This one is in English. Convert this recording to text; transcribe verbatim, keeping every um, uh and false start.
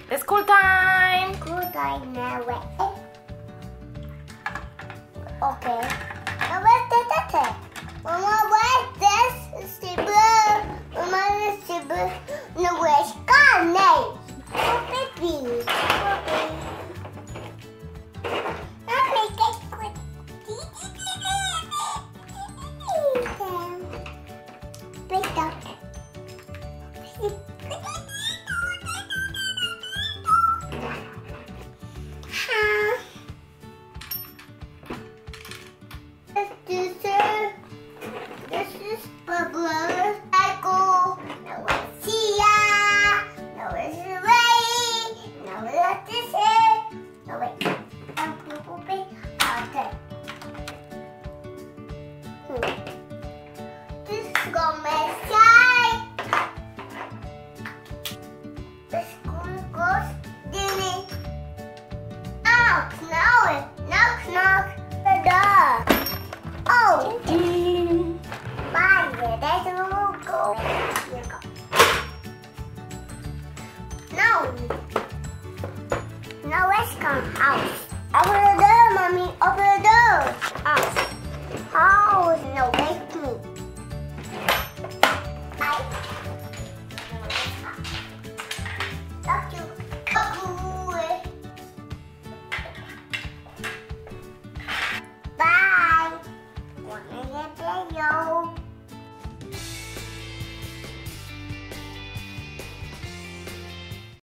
It's school time. School time now. Okay. Now where's the tete? Mama, where's this zebra? Mama, this zebra. No, where's Carne? Oh, baby. Now make it quick. Break up. Now let's go house. I will